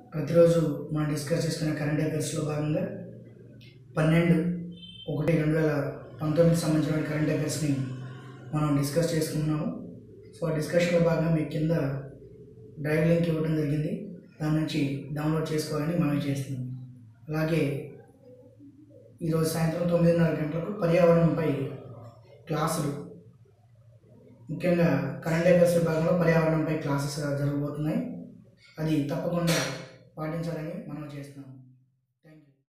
ప్రతిరోజు మనం డిస్కస్ చేసుకునే కరెంట్ అఫైర్స్లో భాగంగా 12/1/2019 సంబంధించిన కరెంట్ అఫైర్స్ని మనం డిస్కస్ చేసుకుంటున్నాము. సో ఆ డిస్కషన్లో భాగంగా మీకు కింద డ్రైవ్ లింక్ ఇవ్వడం జరిగింది. దాని నుంచి డౌన్లోడ్ చేసుకోవాలని మనం చేస్తున్నాం. అలాగే ఈరోజు సాయంత్రం 9:30 గంటలకు పర్యావరణంపై క్లాసులు, ముఖ్యంగా కరెంట్ అఫైర్స్ విభాగంలో పర్యావరణంపై క్లాసెస్ జరగబోతున్నాయి. అది తప్పకుండా పాటించాలని మనం చేస్తున్నాం.